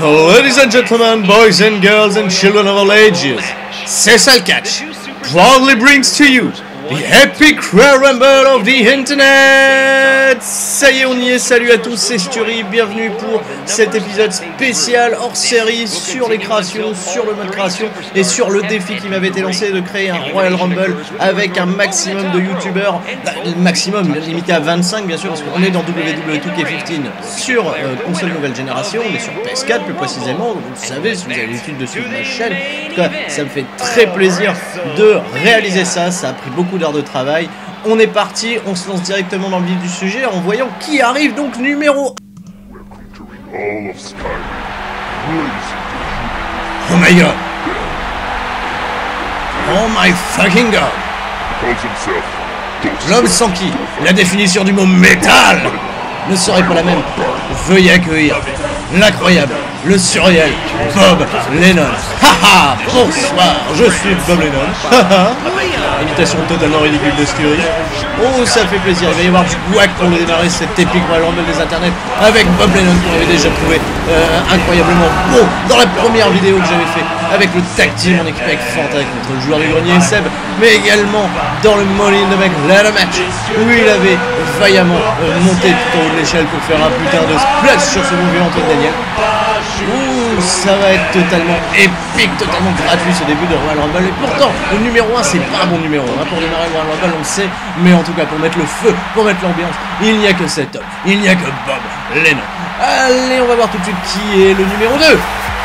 Ladies and gentlemen, boys and girls and children of all ages, Cecil Catch proudly brings to you the Epic Royal Rumble of the Internet. Ça y est, on y est, salut à tous, c'est Sturi, bienvenue pour cet épisode spécial hors série sur les créations, sur le mode création et sur le défi qui m'avait été lancé de créer un Royal Rumble avec un maximum de youtubeurs, maximum limité à 25 bien sûr, parce qu'on est dans WWE2K15 sur console nouvelle génération, on est sur PS4 plus précisément, vous le savez si vous avez l'habitude de suivre ma chaîne. En tout cas, ça me fait très plaisir de réaliser ça, ça a pris beaucoup d'heures de travail. On est parti, on se lance directement dans le vif du sujet en voyant qui arrive donc numéro 1. Oh my god. Oh my fucking god. L'homme sans qui la définition du mot métal ne serait pas la même. Veuillez accueillir l'incroyable, le surréel, Bob Lennon. Haha, bonsoir, je suis Bob Lennon. Haha, imitation totalement ridicule de Sturi. Oh, ça fait plaisir, il va y avoir du guac pour démarrer cette épique Royal Rumble des internets avec Bob Lennon qu'on avait déjà trouvé incroyablement beau dans la première vidéo que j'avais fait avec le tag team en équipe avec Fanta contre le joueur du grenier Seb, mais également dans le Money in the Bank Ladder Match où il avait vaillamment monté tout en haut de l'échelle pour faire un putain de splash sur ce bon vieux Antoine Daniel. Ouh, ça va être totalement épique, totalement gratuit ce début de Royal Rumble. Et pourtant, le numéro 1, c'est pas un bon numéro 1 pour démarrer le Royal Rumble, on le sait. Mais en tout cas, pour mettre le feu, pour mettre l'ambiance, il n'y a que cet homme, il n'y a que Bob Lennon. Allez, on va voir tout de suite qui est le numéro 2.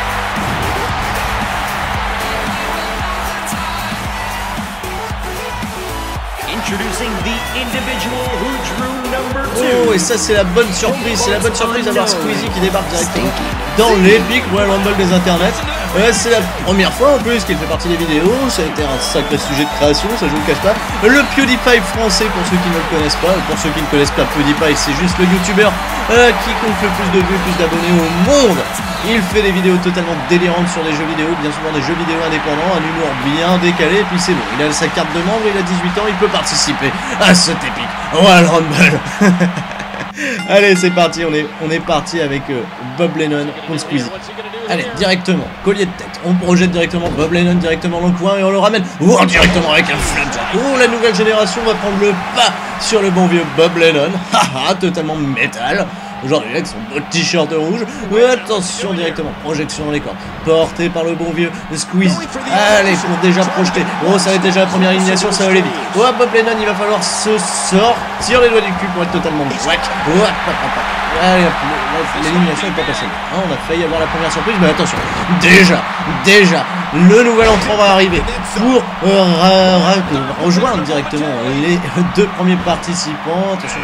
Oh, et ça c'est la bonne surprise, d'avoir Squeezie qui débarque directement dans l'épique Royal Rumble des internets. C'est la première fois en plus qu'il fait partie des vidéos, ça a été un sacré sujet de création, ça je vous le cache pas. Le PewDiePie français, pour ceux qui ne le connaissent pas, pour ceux qui ne connaissent pas PewDiePie, c'est juste le youtubeur qui compte le plus de vues, plus d'abonnés au monde. Il fait des vidéos totalement délirantes sur des jeux vidéo, bien souvent des jeux vidéo indépendants, un humour bien décalé, et puis c'est bon, il a sa carte de membre, il a 18 ans, il peut participer à cet épique Royal Rumble. Allez, c'est parti, on est parti avec Bob Lennon contre Squeezie. Allez, directement, collier de tête, on projette directement Bob Lennon directement dans le coin et on le ramène directement avec un flapjack. Oh, la nouvelle génération va prendre le pas sur le bon vieux Bob Lennon. Haha, totalement métal. Aujourd'hui avec son beau t-shirt rouge. Attention directement, projection dans les cordes. Porté par le bon vieux Squeezie. Allez, pour déjà projeter. Oh, ça va être déjà la première élimination, ça va aller vite. Oh, Bob Lennon, il va falloir se sortir les doigts du cul pour être totalement whack. Allez, l'élimination n'est pas passée. Hein, on a failli avoir la première surprise, mais attention. Déjà, le nouvel entrant va arriver pour rejoindre directement les deux premiers participants. Attention.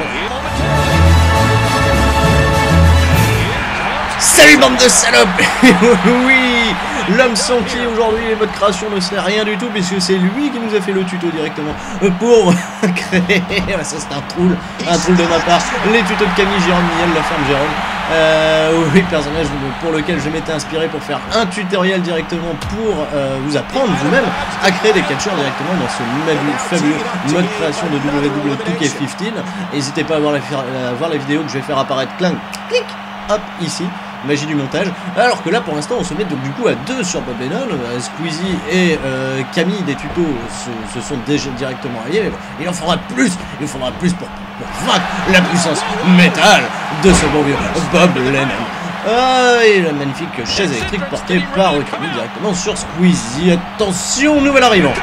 Salut bande de salopes. Oui, l'homme sans qui aujourd'hui les modes création ne sert rien du tout puisque c'est lui qui nous a fait le tuto directement pour créer, ça c'est un troll de ma part, les tutos de Camille, Jérôme, Miel, la femme Jérôme. Oui, personnage pour lequel je m'étais inspiré pour faire un tutoriel directement pour vous apprendre vous-même à créer des catcheurs directement dans ce fabuleux mode création de WWE2K15. N'hésitez pas à voir la vidéo que je vais faire apparaître, clic, hop, ici. Magie du montage, alors que là pour l'instant on se met donc du coup à deux sur Bob Lennon, Squeezie et Camille des tutos se sont déjà directement alliés, mais bon, il en faudra plus pour vaincre la puissance métal de ce bon vieux Bob Lennon. Et la magnifique chaise électrique portée par Camille directement sur Squeezie. Attention, nouvel arrivant.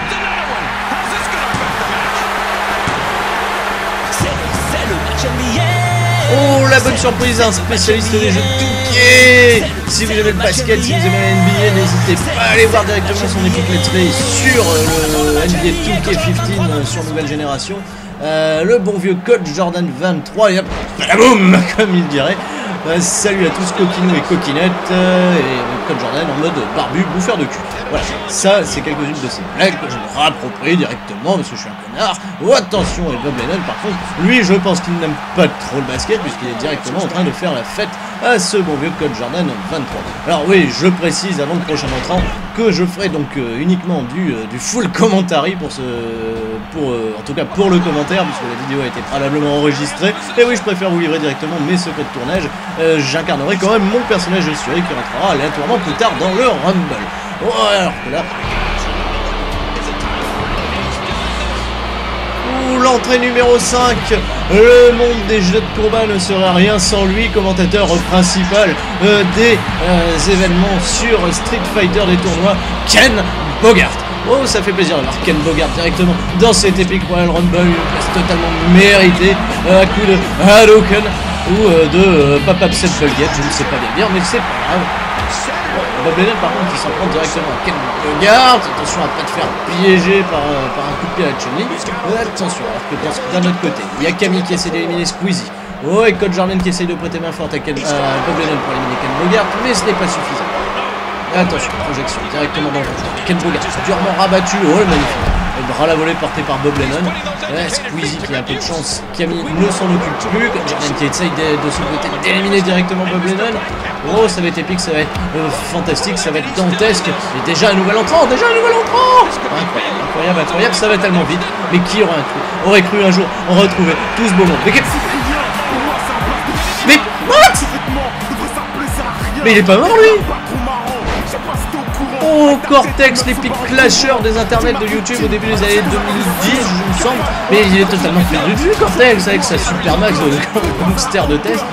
Oh, la bonne surprise, un spécialiste des jeux de 2K. Si vous aimez le basket, si vous aimez la NBA, n'hésitez pas à aller voir directement son équipe Let's Play sur le NBA 2K15 sur nouvelle génération. Le bon vieux Coach Jordan 23, et hop, boum, comme il dirait. Salut à tous, coquinous et coquinettes, et Coach Jordan en mode barbu, bouffeur de cul. Voilà, ça c'est quelques-unes de ces blagues que je me rapproprie directement parce que je suis un connard. Oh, attention, et Bob Lennon par contre, lui je pense qu'il n'aime pas trop le basket puisqu'il est directement en train de faire la fête à ce bon vieux Coach Jordan 23. Alors oui, je précise avant le prochain entrant, que je ferai donc uniquement du full commentary pour en tout cas pour le commentaire, puisque la vidéo a été préalablement enregistrée. Et oui, je préfère vous livrer directement mes secrets de tournage. J'incarnerai quand même mon personnage de Suri qui rentrera aléatoirement plus tard dans le Rumble. Oh, alors que là... L'entrée numéro 5, le monde des jeux de combat ne serait rien sans lui, commentateur principal des événements sur Street Fighter, des tournois, Ken Bogart. Oh, ça fait plaisir de voir Ken Bogart directement dans cet Epic Royal Rumble, une place totalement méritée, à coup de Hadouken ou de Papa Upset Fulgate, je ne sais pas bien dire, mais c'est pas grave. Bob Lennon par contre qui s'en prend directement à Ken Bogart, attention à ne pas te faire piéger par un coup de pied à la Chun-Li. Attention, alors que d'un autre côté, il y a Camille qui essaie d'éliminer Squeezie. Oh, et Coach Jordan qui essaie de prêter main forte à Bob Lennon pour éliminer Ken Bogart, mais ce n'est pas suffisant. Attention, projection directement dans le ventre. Ken Bogart durement rabattu, oh le magnifique. Le bras la volée porté par Bob Lennon. Squeezie qui a un peu de chance, Camille ne s'en occupe plus. Jordan qui essaye de son côté d'éliminer directement Bob Lennon. Oh, ça va être épique, ça va être fantastique, ça va être dantesque. Et déjà un nouvel entrant, Incroyable, incroyable, incroyable, ça va tellement vite. Mais qui aurait cru un jour en retrouver tout ce beau monde. Mais what? Mais il est pas mort lui. Oh, Cortex, l'épique clasher des internets de YouTube au début des années 2010, je me semble. Mais il est totalement perdu de vue, Cortex, avec sa Supermax gangster de test.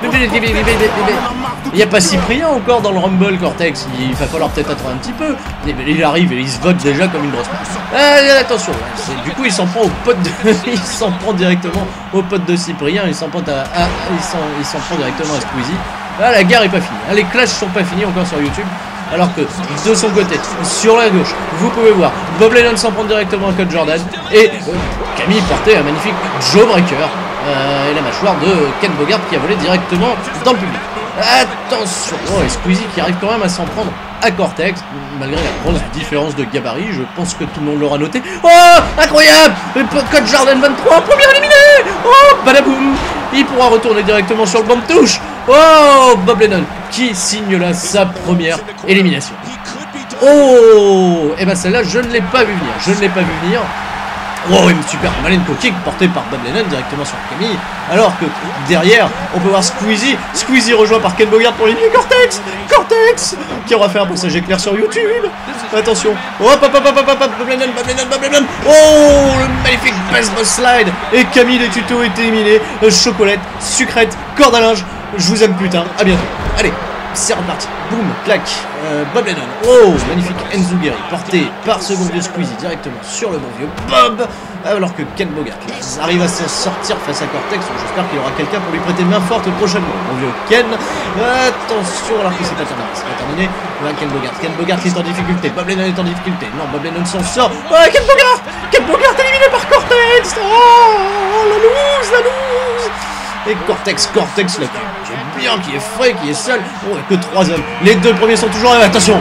Il n'y a pas Cyprien encore dans le Rumble, Cortex. Il va falloir peut-être attendre un petit peu. Il arrive et il se vote déjà comme une grosse. Attention, du coup il s'en prend au pote de... il s'en prend directement au pote de Cyprien. Il s'en prend directement à Squeezie. Ah, la guerre est pas finie. Les clashs sont pas finis encore sur YouTube. Alors que de son côté, sur la gauche, vous pouvez voir Bob Lennon s'en prendre directement à Coach Jordan et Camille portait un magnifique Jawbreaker et la mâchoire de Ken Bogart qui a volé directement dans le public. Attention, oh, et Squeezie qui arrive quand même à s'en prendre à Cortex, malgré la grosse différence de gabarit, je pense que tout le monde l'aura noté. Oh, incroyable! Coach Jordan 23, premier éliminé! Oh, badaboum! Il pourra retourner directement sur le banc de touche. Oh, Bob Lennon qui signe là sa première élimination. Oh, et ben celle-là, je ne l'ai pas vu venir. Oh, une super Malenko kick portée par Bob Lennon directement sur Camille. Alors que derrière, on peut voir Squeezie rejoint par Ken Bogart pour éliminer Cortex qui aura fait un passage éclair sur YouTube. Attention. Oh, Bob Lennon. Oh, le magnifique baseball slide. Et Camille, les tutos étaient éliminés. Chocolate, sucrète, corde à linge. Je vous aime putain. À bientôt. Allez. C'est reparti, boum, clac, Bob Lennon, oh, magnifique Enzuguri, porté par ce bon vieux Squeezie directement sur le bon vieux Bob, alors que Ken Bogart arrive à s'en sortir face à Cortex, j'espère qu'il y aura quelqu'un pour lui prêter main forte prochainement, mon vieux Ken, attention, alors que c'est pas terminé, voilà, Ken Bogart qui est en difficulté, Bob Lennon est en difficulté, non, Bob Lennon s'en sort, Ken Bogart éliminé par Cortex, oh, la loose. Et Cortex là, qui est bien, qui est frais, qui est seul. Oh, et que 3 hommes. Les 2 premiers sont toujours là. Attention.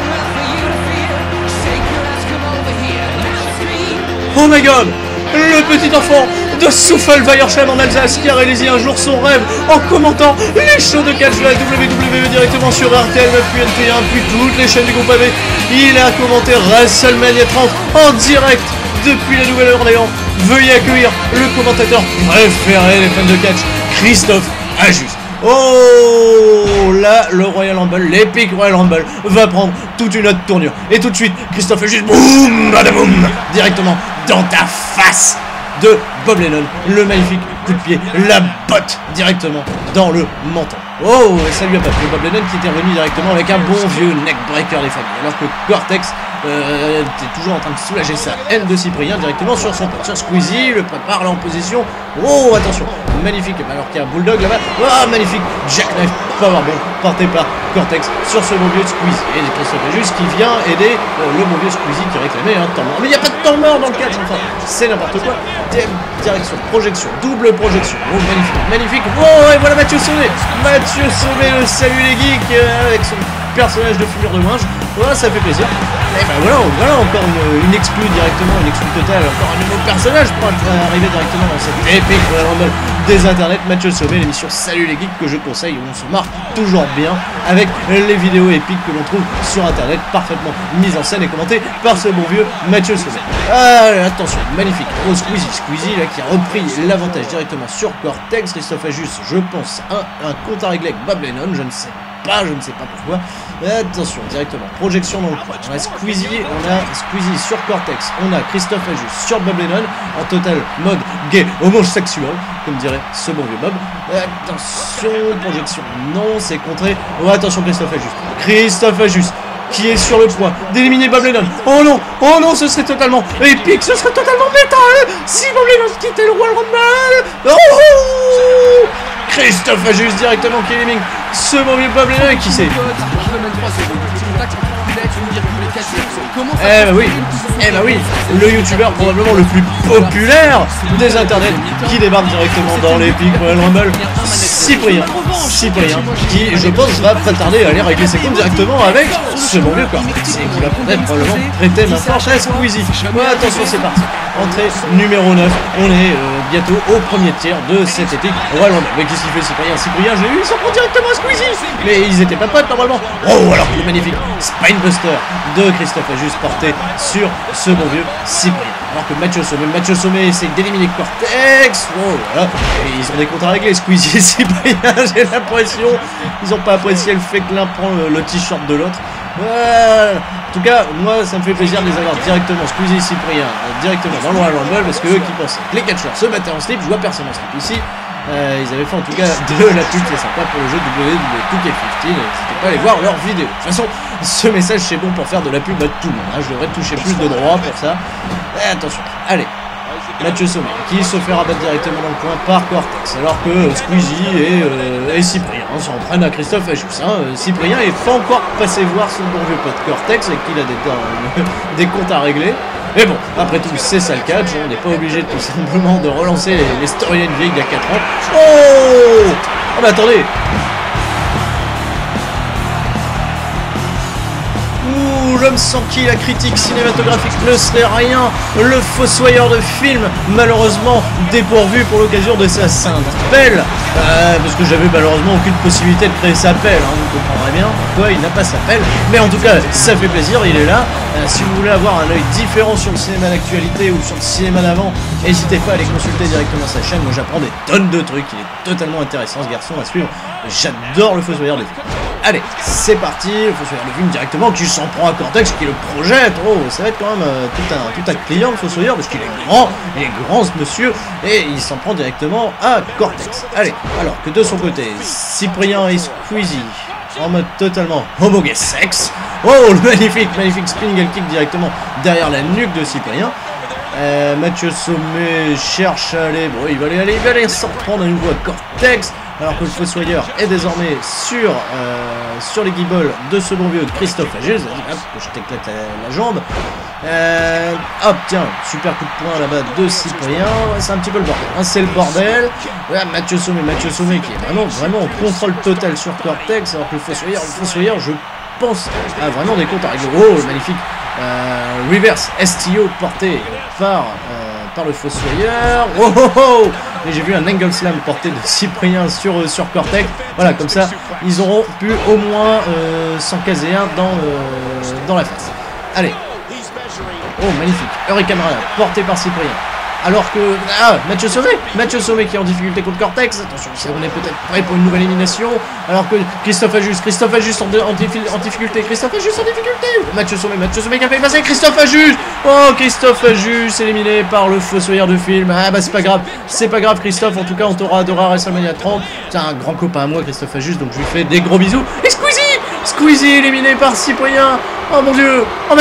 Oh my god. Le petit enfant de Souffelweiersheim en Alsace qui a réalisé un jour son rêve en commentant les shows de catch de la WWE directement sur RTL, puis NT1, puis toutes les chaînes du groupe AB. Il a commenté WrestleMania 30 en direct depuis la Nouvelle-Orléans. Veuillez accueillir le commentateur préféré des fans de catch, Christophe Ajus. Oh, là, le Royal Rumble, l'Epic Royal Rumble va prendre toute une autre tournure. Et tout de suite, Christophe Ajus, boum, badaboum, directement dans ta face de Bob Lennon. Le magnifique coup de pied, la botte directement dans le menton. Oh, et salut à Bob Lennon qui était revenu directement avec un bon vieux neckbreaker des familles. Alors que Cortex était toujours en train de soulager sa haine de Cyprien directement sur son pote. Sur Squeezie, le prépare là en position. Oh, attention, magnifique. Alors qu'il y a un bulldog là-bas. Oh, magnifique. Jackknife Powerbomb porté par Cortex sur ce bon vieux Squeezie. Et Christophe Ajus qui vient aider le bon vieux Squeezie qui réclamait un temps mort. Mais il n'y a pas de temps mort dans le catch, enfin, c'est n'importe quoi. Direction, projection, double projection. Oh, magnifique. Oh, et voilà Mathieu Sauvé, le salut les geeks, avec son personnage de figure de linge. Voilà, ça fait plaisir. Et ben voilà encore une exclue directement, une exclue totale, encore un nouveau personnage pour arriver directement dans cette épique Royal Rumble des internets. Mathieu Sommet, l'émission Salut les Geeks que je conseille, où on se marre toujours bien avec les vidéos épiques que l'on trouve sur internet, parfaitement mises en scène et commentées par ce bon vieux Mathieu Sommet. Attention, magnifique, oh Squeezie là qui a repris l'avantage directement sur Cortex. Christophe a juste, je pense, un compte à régler avec Bob Lennon, je ne sais pas pourquoi. Attention, directement, projection dans le coin. On a Squeezie sur Cortex. On a Christophe Ajus sur Bob Lennon, en total mode gay homosexuel, comme dirait ce bon vieux Bob. Attention, projection, non, c'est contré. Oh, attention, Christophe Ajus qui est sur le point d'éliminer Bob Lennon. Oh non, ce serait totalement épique, ce serait totalement métal si Bob Lennon quittait le Royal Rumble. Oh, Christophe Ajus directement qui élimine ce bon vieux Bob Lennon qui sait. Eh bah oui, le youtubeur probablement le plus populaire des internets qui débarque directement dans l'épique Royal Rumble, Cyprien, qui je pense va pas tarder à aller régler ses comptes directement avec ce bon vieux Cortex et qui va peut-être probablement prêter ma force à Squeezie. Ouais, attention, c'est parti. Entrée numéro 9, on est bientôt au premier tiers de cette épique Royal Rumble. Mais qu'est-ce qu'il fait Cyprien, je l'ai eu, il s'en prend directement à Squeezie. Mais ils étaient pas potes normalement. Oh, alors le magnifique Spinebuster de Christophe Ajus porté sur ce bon vieux Cyprien. Alors que Mathieu Sommet essaye d'éliminer Cortex. Oh, voilà. Et ils ont des comptes à régler, Squeezie et Cyprien, j'ai l'impression. Ils ont pas apprécié le fait que l'un prend le t-shirt de l'autre. En tout cas, moi ça me fait plaisir de les avoir directement, Squeezie et Cyprien, directement dans le Royal Rumble, parce que eux qui pensaient que les catcheurs se battaient en slip, je vois personne en slip ici. Ils avaient fait en tout cas de la pub très sympa pour le jeu WWE 2K15, n'hésitez pas à aller voir leurs vidéos. De toute façon, ce message c'est bon pour faire de la pub à tout le monde, hein. Je devrais toucher plus de droits pour ça. Attention, allez, Mathieu Sommet qui se fait rabattre directement dans le coin par Cortex, alors que Squeezie et Cyprien s'en prennent à Christophe Ajus. Cyprien n'est pas encore passé voir son bon vieux pote Cortex avec qui il a des comptes à régler. Mais bon, après tout, c'est ça le catch, on n'est pas obligé tout simplement de relancer les storylines vieilles d'il y a 4 ans. Oh mais attendez. L'homme sans qui la critique cinématographique ne serait rien, le fossoyeur de film, malheureusement dépourvu pour l'occasion de sa sainte pelle, parce que j'avais malheureusement aucune possibilité de créer sa pelle, hein, vous comprendrez bien pourquoi il n'a pas sa pelle, mais en tout cas ça fait plaisir, il est là. Si vous voulez avoir un œil différent sur le cinéma d'actualité ou sur le cinéma d'avant, n'hésitez pas à aller consulter directement sa chaîne, moi j'apprends des tonnes de trucs, il est totalement intéressant ce garçon à suivre, j'adore le fossoyeur de film. Allez, c'est parti, il faut se faire le film directement, qui s'en prend à Cortex, qui le projette. Oh, ça va être quand même tout un client, le fossoyeur, parce qu'il est grand ce monsieur, et il s'en prend directement à Cortex. Allez, alors que de son côté, Cyprien et Squeezie, en mode totalement homosex. Oh, le magnifique spinning kick directement derrière la nuque de Cyprien. Mathieu Sommet cherche à aller, bon, il va aller s'en prendre à nouveau à Cortex. Alors que le fossoyeur est désormais sur les guibolles de ce bon vieux Christophe Ajus. Hop, que je t'éclate la jambe. Hop, tiens, super coup de poing là-bas de Cyprien. Ouais, c'est un petit peu le bordel, hein, c'est le bordel. Voilà, Mathieu Sommet qui est vraiment en contrôle total sur Cortex. Alors que le fossoyeur, je pense, a vraiment des comptes à régler. Oh, le magnifique reverse STO porté par le fossoyeur. Oh. Et j'ai vu un angle slam porté de Cyprien sur Cortex. Voilà, comme ça, ils auront pu au moins s'en caser un dans la face. Allez. Oh, magnifique. Hurricane Rana, porté par Cyprien. Alors que... Mathieu Sommet qui est en difficulté contre Cortex. Attention, on est peut-être prêt pour une nouvelle élimination. Alors que Christophe Ajus en difficulté. Mathieu Sommet qui a fait passer Christophe Ajus. Oh, Christophe Ajus éliminé par le fossoyeur de film. Ah bah c'est pas grave Christophe. En tout cas, on t'aura adoré à WrestleMania 30. C'est un grand copain à moi, Christophe Ajus. Donc je lui fais des gros bisous. Et Squeezie éliminé par Cyprien. Oh mon dieu.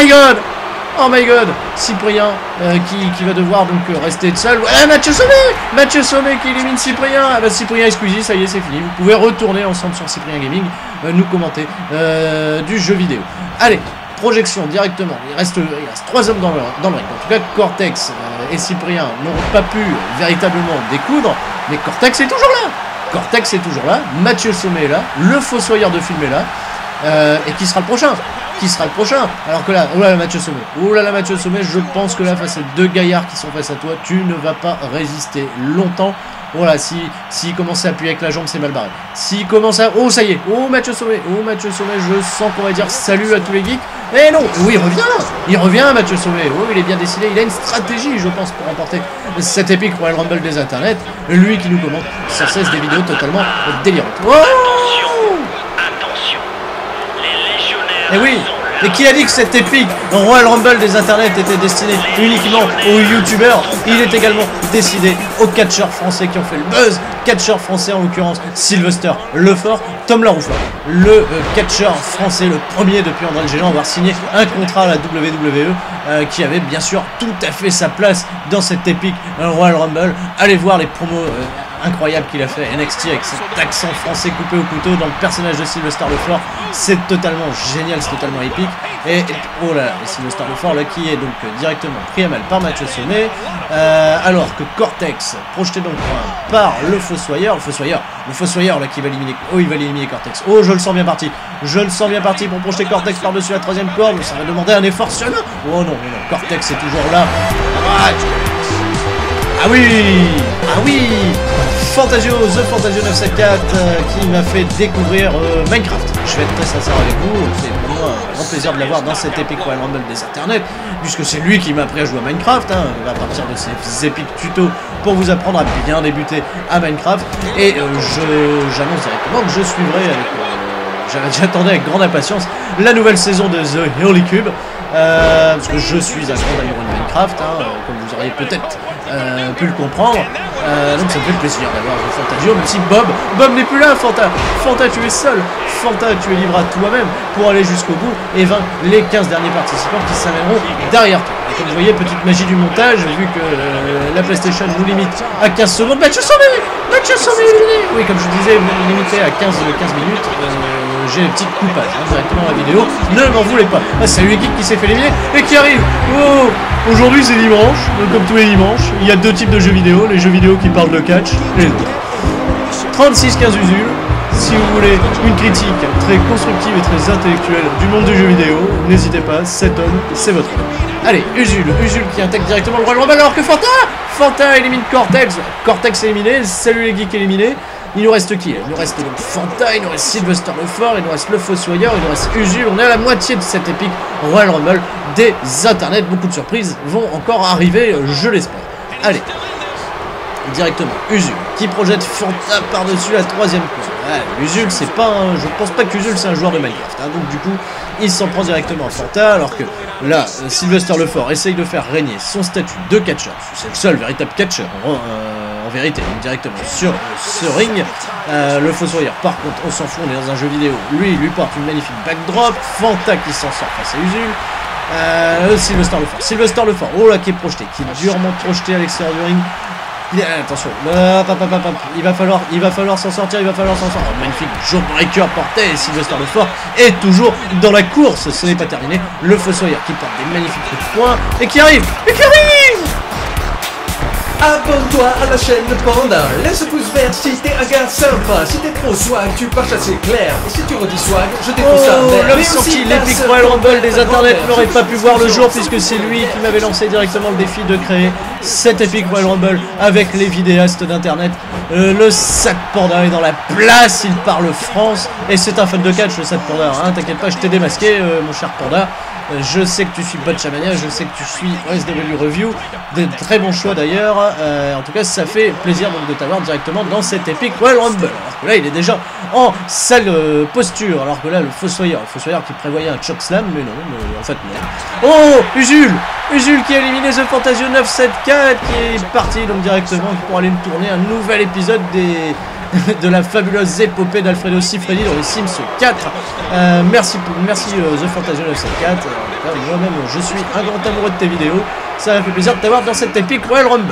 Oh my god, Cyprien qui va devoir donc rester seul. Mathieu Sommet qui élimine Cyprien. Ah bah Cyprien et Squeezie, ça y est, c'est fini. Vous pouvez retourner ensemble sur Cyprien Gaming, nous commenter du jeu vidéo. Allez, projection directement. Il reste 3 hommes dans le ring. En tout cas, Cortex et Cyprien n'ont pas pu véritablement découdre, mais Cortex est toujours là. Mathieu Sommet est là. Le fossoyeur de film est là. Et qui sera le prochain? qui sera le prochain. Alors que là, oulala, Mathieu Sommet. Oulala, Mathieu Sommet, je pense que là, face à deux gaillards qui sont face à toi, tu ne vas pas résister longtemps. Voilà, s'il commence à appuyer avec la jambe, c'est mal barré. S'il commence à... Oh, ça y est. Oh, Mathieu Sommet. Oh, Mathieu Sommet, je sens qu'on va dire salut à tous les geeks. Eh non. Oui, il revient. Il revient, Mathieu Sommet. Oh, il est bien décidé. Il a une stratégie, je pense, pour remporter cet épique Royal Rumble des internets. Lui qui nous commente sans cesse des vidéos totalement délirantes. Oh, attention. Les légionnaires. Eh oui. Et qui a dit que cette épique Royal Rumble des internets était destinée uniquement aux youtubeurs? Il est également décidé aux catcheurs français qui ont fait le buzz. Catcheurs français en l'occurrence Sylvester Lefort, Tom Larouffa, le catcheur français, le premier depuis André le Géant à avoir signé un contrat à la WWE qui avait bien sûr tout à fait sa place dans cette épique Royal Rumble. Allez voir les promos incroyable qu'il a fait NXT avec cet accent français coupé au couteau dans le personnage de Sylvester Lefort. C'est totalement génial, c'est totalement épique. Et oh là, Sylvester Lefort là qui est donc directement pris à mal par Mathieu Sommet, alors que Cortex, projeté donc par le Fossoyeur là qui va éliminer, oh il va éliminer Cortex. Oh je le sens bien parti, pour projeter Cortex par-dessus la troisième corde. Ça va demander un effort surhumain. Oh non, Cortex est toujours là. Ah oui, Fantasio, The Fantasio 974 qui m'a fait découvrir Minecraft. Je vais être très sincère avec vous, c'est pour moi un grand plaisir de l'avoir dans cette épique Royal Rumble des internets, puisque c'est lui qui m'a appris à jouer à Minecraft, à partir de ces épiques tutos pour vous apprendre à bien débuter à Minecraft. Et j'annonce directement que je suivrai avec... J'attendais avec grande impatience la nouvelle saison de The Holy Cube, parce que je suis un grand amoureux de Minecraft, comme vous auriez peut-être pu le comprendre. Donc ça me fait plaisir d'avoir Fantasio, même si Bob n'est plus là. Fanta, tu es seul. Fanta, tu es livré à toi-même pour aller jusqu'au bout et vaincre les 15 derniers participants qui s'amèneront derrière toi. Et comme vous voyez, petite magie du montage, vu que la PlayStation nous limite à 15 secondes. Mathieu Sommet éliminé. Oui, comme je disais, vous limitez à 15 minutes. J'ai une petite coupage directement dans la vidéo. Ne m'en voulez pas. Salut les geeks qui s'est fait éliminer et qui arrive. Oh, aujourd'hui c'est dimanche, comme tous les dimanches. Il y a deux types de jeux vidéo, les jeux vidéo qui parlent de catch et les autres. 36-15 Usul. Si vous voulez une critique très constructive et très intellectuelle du monde du jeu vidéo, n'hésitez pas, cet homme, c'est votre homme. Allez, Usul qui intègre directement le Royal Rumble alors que Fanta élimine Cortex. Cortex éliminé, salut les geeks éliminés. Il nous reste qui? Il nous reste donc Fanta, il nous reste Sylvester Lefort, il nous reste le Fossoyeur, il nous reste Usul. On est à la moitié de cette épique Royal Rumble des internets. Beaucoup de surprises vont encore arriver, je l'espère. Allez, directement Usul qui projette Fanta par-dessus la troisième corde. Usul, c'est pas un... Je pense pas qu'Usul c'est un joueur de Minecraft, donc du coup il s'en prend directement à Fanta, alors que là Sylvester Lefort essaye de faire régner son statut de catcheur. C'est le seul véritable catcheur en vérité, donc directement sur ce ring. Le Fossoyeur, par contre, on s'en fout, on est dans un jeu vidéo. Lui porte une magnifique backdrop. Fanta qui s'en sort face à Usul. Sylvester Lefort, oh là, qui est projeté, qui est durement projeté à l'extérieur du ring. Attention, il va falloir s'en sortir, Oh, magnifique jawbreaker porté, Sylvester Lefort est toujours dans la course, ce n'est pas terminé. Le Fossoyeur qui porte des magnifiques coups de poing et qui arrive. Abonne-toi à la chaîne de Panda, laisse un pouce vert si t'es un gars sympa, si t'es trop swag, tu pars chasser clair, et si tu redis swag, je dépose ta mère. L'homme sans qui l'épique Royal Rumble des internets n'aurait pas pu voir le jour, puisque c'est lui qui m'avait lancé directement le défi de créer cette épique Royal Rumble avec les vidéastes d'internet. Le Sad Panda est dans la place, il parle France, et c'est un fan de catch le Sad Panda, t'inquiète pas, je t'ai démasqué mon cher Panda. Je sais que tu suis Botchamania, je sais que tu suis OSW Review, des très bons choix d'ailleurs. En tout cas, ça fait plaisir donc de t'avoir directement dans cette épique Royal Rumble. Alors que là, il est déjà en sale posture. Alors que là, le Fossoyeur qui prévoyait un chokeslam, mais non, en fait non. Oh, Usul qui a éliminé The Fantasio 974, qui est parti donc directement pour aller nous tourner un nouvel épisode de la fabuleuse épopée d'Alfredo Sifredi dans les Sims 4. Merci The Fantasio 974. Moi-même, je suis un grand amoureux de tes vidéos. Ça m'a fait plaisir de t'avoir dans cette épique Royal Rumble.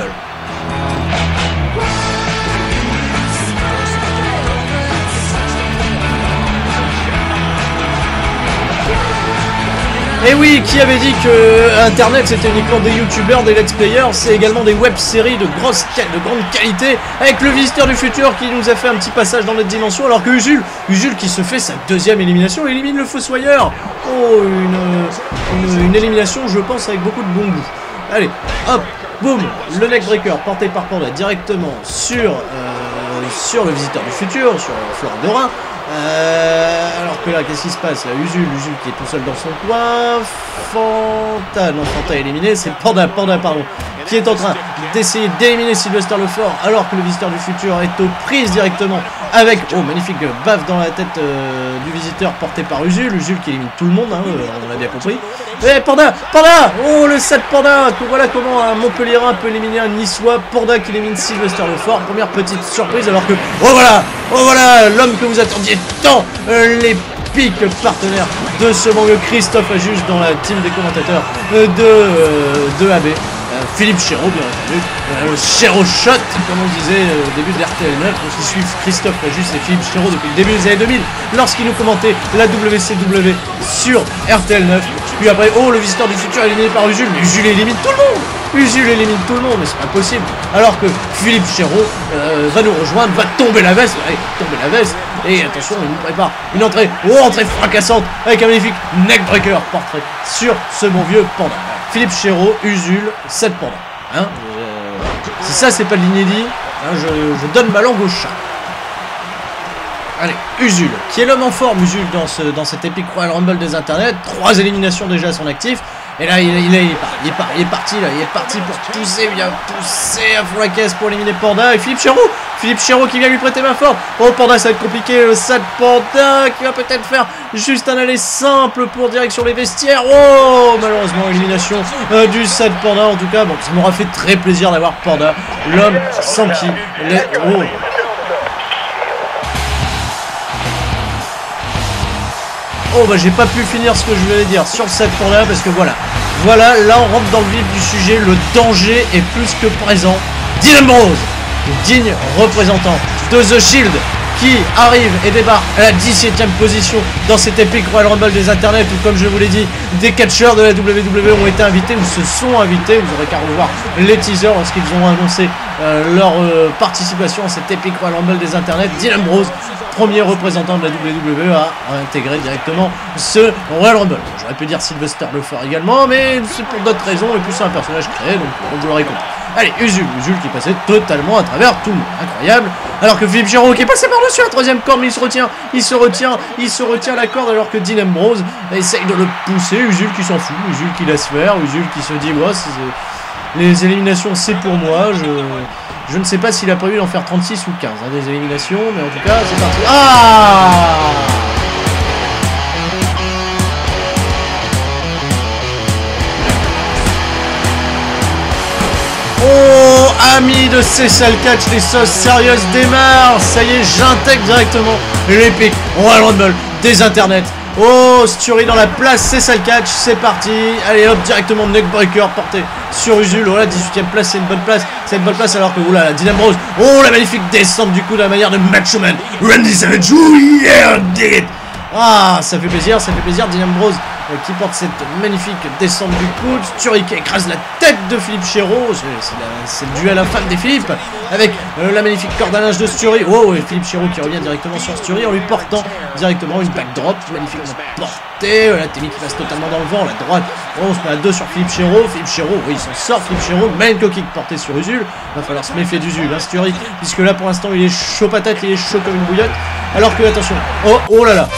Et oui, qui avait dit que Internet c'était uniquement des youtubeurs, des let's players, c'est également des web-séries de grande qualité, avec le visiteur du futur qui nous a fait un petit passage dans notre dimension, alors que Usul qui se fait sa deuxième élimination, élimine le Fossoyeur. Oh, une élimination, je pense, avec beaucoup de bon goût. Allez, hop, boum, le neckbreaker porté par Panda directement sur le visiteur du futur, sur Florent Dorin. Alors que là, qu'est-ce qui se passe là? Usul qui est tout seul dans son coin. Fanta est éliminé, c'est Panda, pardon, qui est en train d'essayer d'éliminer Sylvester Lefort, alors que le visiteur du futur est aux prises directement avec, oh, magnifique baffe dans la tête du visiteur porté par Usul qui élimine tout le monde, hein, on l'a bien compris. Et Panda, oh, le 7 Panda, voilà comment un Montpellierin peut éliminer un Niçois. Panda qui élimine Sylvester Lefort, première petite surprise, alors que, oh voilà, l'homme que vous attendiez tant, l'épique partenaire de ce bon vieux Christophe Ajuge dans la team des commentateurs de AB. Philippe Chéreau, bien entendu, Chéreau Shot, comme on disait au début de RTL 9, qui suivent Christophe Ajuge et Philippe Chéreau depuis le début des années 2000, lorsqu'ils nous commentaient la WCW sur RTL 9. Puis après, oh, le visiteur du futur est éliminé par Usul, mais Usul élimine tout le monde. Usul élimine tout le monde, mais c'est pas possible. Alors que Philippe Chéreau va nous rejoindre, va tomber la veste, et attention, il nous prépare une entrée, entrée fracassante, avec un magnifique neckbreaker portrait sur ce bon vieux Panda. Philippe Chéreau, Usul, 7 Panda. Hein, si ça c'est pas de l'inédit, hein, je donne ma langue au chat. Allez, Usul, qui est l'homme en forme, Usul, dans cet Epic Royal Rumble des internets. 3 éliminations déjà à son actif. Et là, il est parti pour pousser, il vient pousser à fond la caisse pour éliminer Panda. Et Philippe Chéreau qui vient lui prêter main forte. Oh, Panda, ça va être compliqué, le sad Panda qui va peut-être faire juste un aller simple pour direction les vestiaires. Oh, malheureusement, élimination du sad Panda. En tout cas, bon, ça m'aura fait très plaisir d'avoir Panda, l'homme sans qui les... Oh. Oh bah j'ai pas pu finir ce que je voulais dire sur cette tournée parce que voilà, là on rentre dans le vif du sujet, le danger est plus que présent. Dylan Rose, digne représentant de The Shield, qui arrive et débarque à la 17e position dans cet Epic Royal Rumble des internets, où comme je vous l'ai dit, des catcheurs de la WWE ont été invités ou se sont invités. Vous aurez qu'à revoir les teasers lorsqu'ils ont annoncé leur participation à cet Epic Royal Rumble des internets. Dylan Rose, premier représentant de la WWE, a intégré directement ce Royal Rumble. J'aurais pu dire Sylvester Lefort également, mais c'est pour d'autres raisons, et puis c'est un personnage créé, donc vous l'aurez compris. Allez, Usul qui passait totalement à travers tout le monde, incroyable. Alors que Philippe Chéreau qui est passé par-dessus la 3e corde, mais il se retient à la corde, alors que Dean Ambrose essaye de le pousser. Usul qui s'en fout, Usul qui laisse faire, Usul qui se dit, ouais, les éliminations c'est pour moi. Je ne sais pas s'il a prévu d'en faire 36 ou 15 hein, des éliminations, mais en tout cas c'est parti. Ah! Oh, amis de Cessal Catch, les sauces sérieuses démarrent. Ça y est, j'intègre directement l'Epic Royal Rumble des internets. Oh, Stury dans la place, Cessal Catch, c'est parti. Allez hop, directement neckbreaker porté sur Usul. Oh la 18e place, c'est une bonne place, alors que oula, Dean Ambrose. Oh, la magnifique descente du coup de la manière de Macho Man Randy Savage. Oh yeah, dig it. Ah, ça fait plaisir, Dean Ambrose qui porte cette magnifique descente du coude. Stury qui écrase la tête de Philippe Chéreau. C'est le duel infâme des Philippe avec la magnifique corde à linge de Stury. Oh, et Philippe Chéreau qui revient directement sur Stury en lui portant directement une backdrop magnifiquement portée. La Témi qui passe totalement dans le vent, la droite. Oh, on se met à 2 sur Philippe Chéreau. Oui, il s'en sort, Philippe Chéreau. Main kick porté sur Usul. Va falloir se méfier d'Usul, hein, Stury, puisque là pour l'instant il est chaud patate, il est chaud comme une bouillotte. Alors que, attention, oh là là.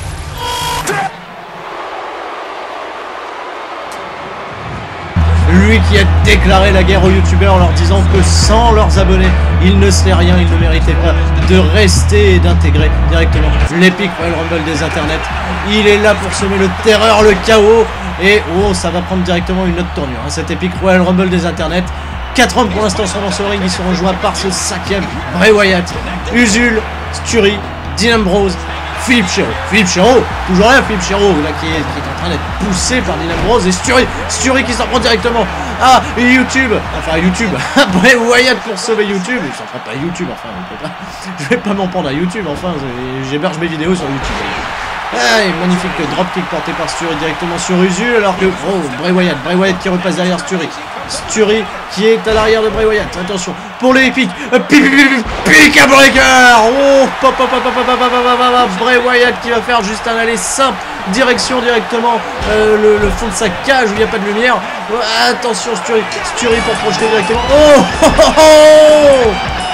Lui qui a déclaré la guerre aux youtubeurs en leur disant que sans leurs abonnés, ils ne seraient rien, ils ne méritaient pas de rester et d'intégrer directement l'Epic Royal Rumble des internets. Il est là pour semer le terreur, le chaos, et oh, ça va prendre directement une autre tournure, hein, cet Epic Royal Rumble des internets. 4 hommes pour l'instant sont dans ce ring, ils seront rejoints par ce 5e, Bray Wyatt, Usul, Stury, Dean Ambrose, Philippe Chéreau, toujours là, Philippe Chéreau, là qui est en train d'être poussé par Dean Ambrose, et Stury qui s'en prend directement à YouTube, Bray Wyatt pour sauver YouTube. Il s'en prend pas à YouTube, enfin, je vais pas m'en prendre à YouTube, enfin, j'héberge mes vidéos sur YouTube. Ah, et magnifique dropkick porté par Sturi directement sur Usul, alors que... Oh, Bray Wyatt qui repasse derrière Sturi. Sturi qui est à l'arrière de Bray Wyatt. Attention, pour les pics. Pick à breaker. Oh, Bray Wyatt qui va faire juste un aller simple. Direction directement le fond de sa cage où il n'y a pas de lumière. Attention, Sturi pour projeter directement. Oh.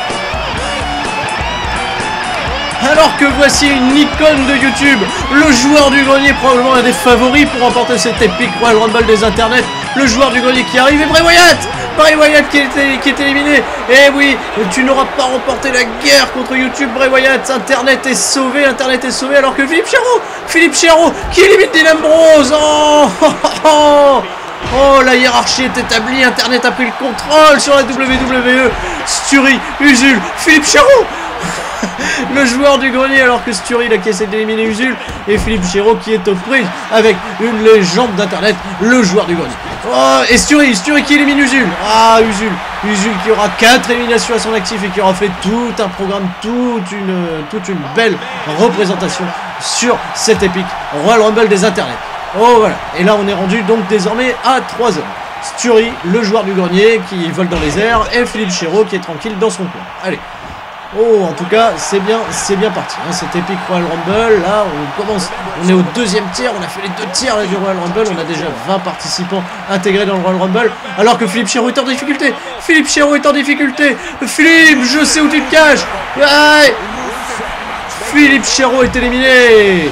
Alors que voici une icône de YouTube, le joueur du grenier, probablement un des favoris pour remporter cet épique Royal Rumble des internets, le joueur du grenier qui arrive, et Bray Wyatt qui est éliminé. Et oui, tu n'auras pas remporté la guerre contre YouTube, Bray Wyatt. Internet est sauvé alors que Philippe Chéreau qui élimine Dean Ambrose. Oh, la hiérarchie est établie, Internet a pris le contrôle sur la WWE. Sturi, Usul, Philippe Chéreau. Le joueur du grenier, alors que Sturi qui essaie d'éliminer Usul, et Philippe Chéreau qui est aux prises avec une légende d'internet, le joueur du grenier. Oh, et Sturi qui élimine Usul. Ah, Usul qui aura 4 éliminations à son actif et qui aura fait tout un programme, toute une belle représentation sur cet épique Royal Rumble des internets. Oh voilà, et là on est rendu donc désormais à 3 hommes. Sturi, le joueur du grenier qui vole dans les airs, et Philippe Chéreau qui est tranquille dans son coin. Allez. Oh, en tout cas, c'est bien parti, hein, cet épique Royal Rumble. Là, on est au deuxième tiers, on a fait les 2 tiers là, du Royal Rumble, on a déjà 20 participants intégrés dans le Royal Rumble, alors que Philippe Chéreau est en difficulté. Philippe, je sais où tu te caches. Ouais. Philippe Chéreau est éliminé.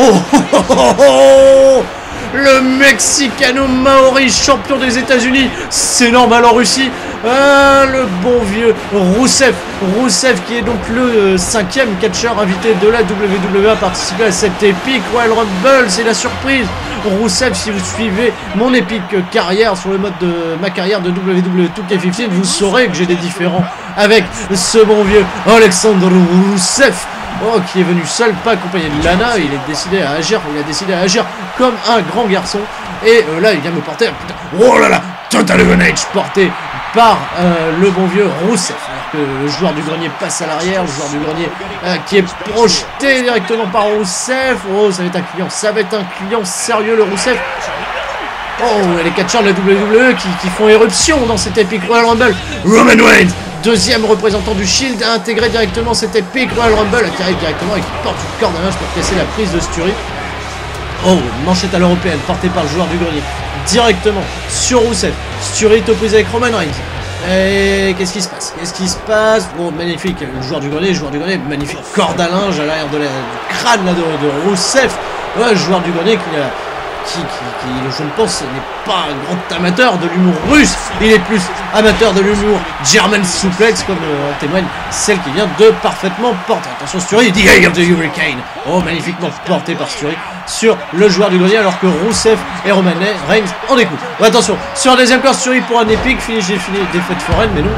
Oh. Le Mexicano-Maori, champion des États-Unis, c'est normal en Russie. Le bon vieux Rousseff qui est donc le 5e catcheur invité de la WWE à participer à cette épique Royal Rumble. C'est la surprise. Rousseff, si vous suivez mon épique carrière sur le mode de ma carrière de WWE 2K15, vous saurez que j'ai des différends avec ce bon vieux Alexandre Rousseff. Oh, qui est venu seul, pas accompagné de Lana. Il a décidé à agir comme un grand garçon. Et là, il vient me porter. Putain, oh là là, Total Advantage porté par le bon vieux Rousseff. Alors que le joueur du grenier passe à l'arrière. Le joueur du grenier qui est projeté directement par Rousseff. Oh, ça va être un client sérieux, le Rousseff. Oh, et les catcheurs de la WWE qui font éruption dans cette épique Royal Rumble. Roman Reigns, deuxième représentant du Shield, a intégré directement cette épique Royal Rumble, qui arrive directement et qui porte une corde à linge pour casser la prise de Sturi. Oh, manchette à l'européenne portée par le joueur du grenier directement sur Rousseff. Sturi est aux prises avec Roman Reigns. Et qu'est-ce qui se passe? Bon, magnifique, le joueur du grenier, magnifique corde à linge à l'arrière du crâne là, de Rousseff. Ouais, le joueur du grenier qui, je ne pense, n'est pas un grand amateur de l'humour russe, il est plus amateur de l'humour German suplex, comme en témoigne celle qui vient de parfaitement porter. Attention, Sturi, The Eye of the Hurricane. Oh, magnifiquement porté par Sturi sur le joueur du grenier, alors que Rousseff et Roman Reigns en découpent. Oh, attention, sur un deuxième corps, Sturi pour un épique, défaite foraine, mais non.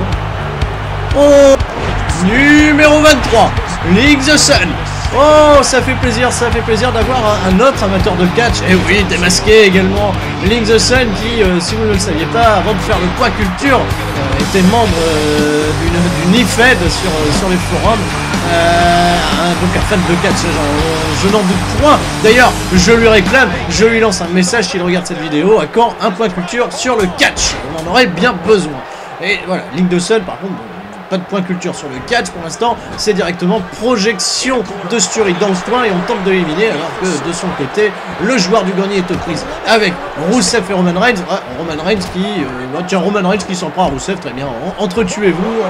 Oh, numéro 23, Link the Sun. Oh, ça fait plaisir d'avoir un autre amateur de catch. Et oui, démasqué également. Link the Sun qui, si vous ne le saviez pas, avant de faire le poids culture, était membre d'une IFED sur les forums. Donc un fan de catch, je n'en doute point. D'ailleurs, je lui réclame, je lui lance un message s'il regarde cette vidéo. À quand un point culture sur le catch? On en aurait bien besoin. Et voilà, Link the Sun, par contre, pas de point culture sur le catch pour l'instant, c'est directement projection de Sturi dans ce coin et on tente de l'éliminer, alors que de son côté, le joueur du grenier est aux prises avec Rousseff et Roman Reigns. Roman Reigns qui s'en prend à Rousseff, très bien. Entretuez-vous,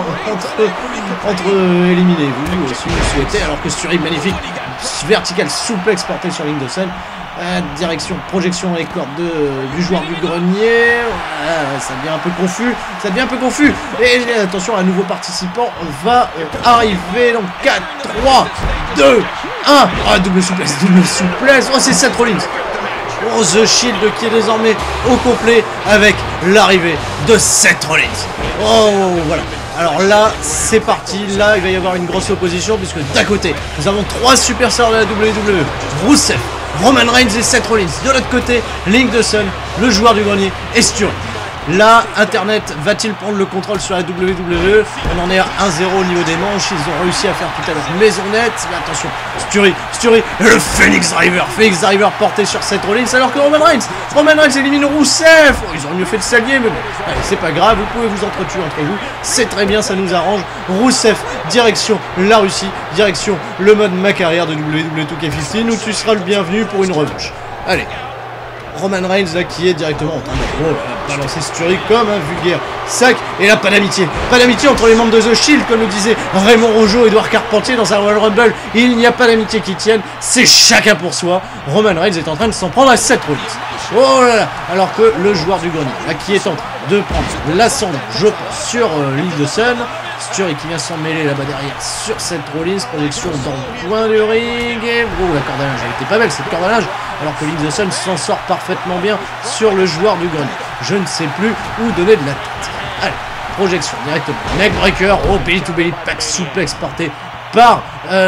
éliminez-vous si vous le souhaitez, alors que Sturi, magnifique vertical souplex porté sur Link the Sun. Direction, projection et corde du joueur du grenier. Ça devient un peu confus. Et attention, un nouveau participant va arriver. Donc 4, 3, 2, 1. Double souplesse. Oh, c'est Seth Rollins. Oh, The Shield qui est désormais au complet avec l'arrivée de Seth Rollins. Oh, voilà. Alors là, c'est parti. Là, il va y avoir une grosse opposition puisque d'un côté, nous avons 3 superstars de la WWE. Rousseff, Roman Reigns et Seth Rollins. De l'autre côté, Link the Sun, le joueur du grenier, et Sturi. Là, Internet va-t-il prendre le contrôle sur la WWE? On en est à 1-0 au niveau des manches. Ils ont réussi à faire tout à leur maisonnette. Mais attention, Sturie, le Phoenix Driver porté sur Seth Rollins, alors que Roman Reigns élimine Rousseff. Oh, ils auraient mieux fait de s'allier, mais bon, allez, c'est pas grave, vous pouvez vous entretuer entre vous, c'est très bien, ça nous arrange. Rousseff, direction la Russie, direction le mode ma carrière de WWE 2K15, où tu seras le bienvenu pour une revanche. Allez, Roman Reigns là qui est directement en train de balancer Sturie comme un vulgaire sac. Et là, pas d'amitié entre les membres de The Shield, comme le disait Raymond Rougeau, Edouard Carpentier dans un Royal Rumble. Il n'y a pas d'amitié qui tienne, c'est chacun pour soi. Roman Reigns est en train de s'en prendre à Seth Rollins. Oh là là, alors que le joueur du grenier, là, qui est en train de prendre l'ascendant, je pense, sur l'île de Sun. Sturie qui vient s'en mêler là-bas derrière sur Seth Rollins, projection dans le coin du ring, et oh, la corde à linge, elle était pas belle cette corde à linge, alors que l'île de Sun s'en sort parfaitement bien sur le joueur du grenier. Je ne sais plus où donner de la tête. Allez, projection directement, neckbreaker, oh, belly to belly, pack suplex porté par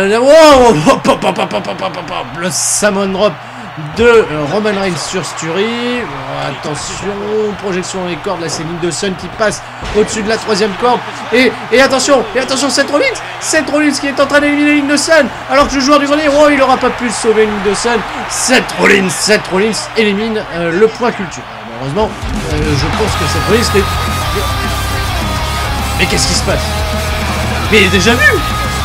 le Salmon Drop de Roman Reigns sur Sturie. Attention, projection dans les cordes, là c'est l'île de Sun qui passe au-dessus de la troisième corde. Et attention, Seth Rollins qui est en train d'éliminer l'île de Sun, alors que le joueur du grenier, oh, il n'aura pas pu sauver l'île de Sun. Seth Rollins élimine le point culture. Malheureusement, je pense que Seth Rollins mais qu'est-ce qui se passe? Mais il est déjà vu.